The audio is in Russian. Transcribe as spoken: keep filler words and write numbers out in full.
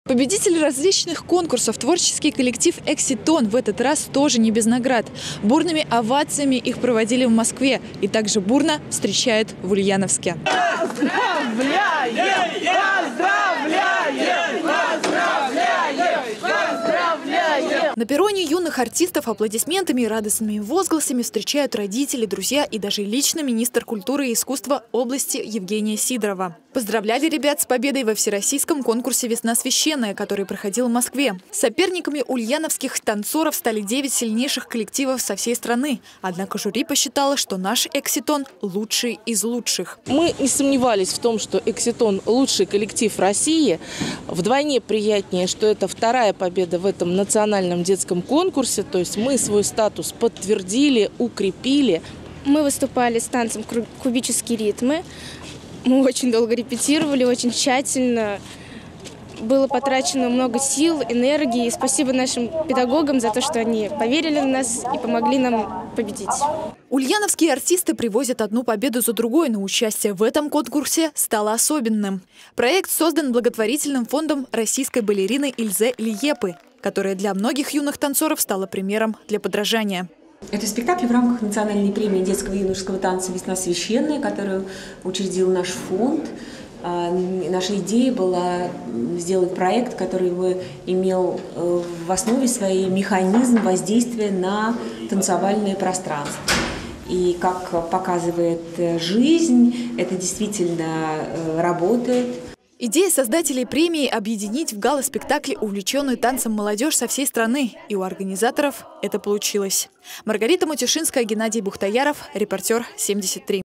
Победитель различных конкурсов, творческий коллектив «Экситон» в этот раз тоже не без наград. Бурными овациями их проводили в Москве и также бурно встречают в Ульяновске. Поздравляем! Поздравляем! Поздравляем! Поздравляем! На перроне юных артистов аплодисментами и радостными возгласами встречают родители, друзья и даже лично министр культуры и искусства области Евгения Сидорова. Поздравляли ребят с победой во всероссийском конкурсе «Весна священная», который проходил в Москве. Соперниками ульяновских танцоров стали девять сильнейших коллективов со всей страны. Однако жюри посчитало, что наш «Экситон» лучший из лучших. Мы не сомневались в том, что «Экситон» – лучший коллектив России. Вдвойне приятнее, что это вторая победа в этом национальном детском конкурсе. То есть мы свой статус подтвердили, укрепили. Мы выступали с танцем «Кубические ритмы». Мы очень долго репетировали, очень тщательно. Было потрачено много сил, энергии. Спасибо нашим педагогам за то, что они поверили в нас и помогли нам победить. Ульяновские артисты привозят одну победу за другой, но участие в этом конкурсе стало особенным. Проект создан благотворительным фондом российской балерины Ильзе Ильепы, которая для многих юных танцоров стала примером для подражания. Это спектакль в рамках национальной премии детского и юношеского танца «Весна священная», которую учредил наш фонд. Наша идея была сделать проект, который бы имел в основе своей механизм воздействия на танцевальное пространство. И как показывает жизнь, это действительно работает. Идея создателей премии – объединить в гала-спектакле увлеченную танцем молодежь со всей страны. И у организаторов это получилось. Маргарита Мутишинская, Геннадий Бухтаяров, репортер семьдесят три.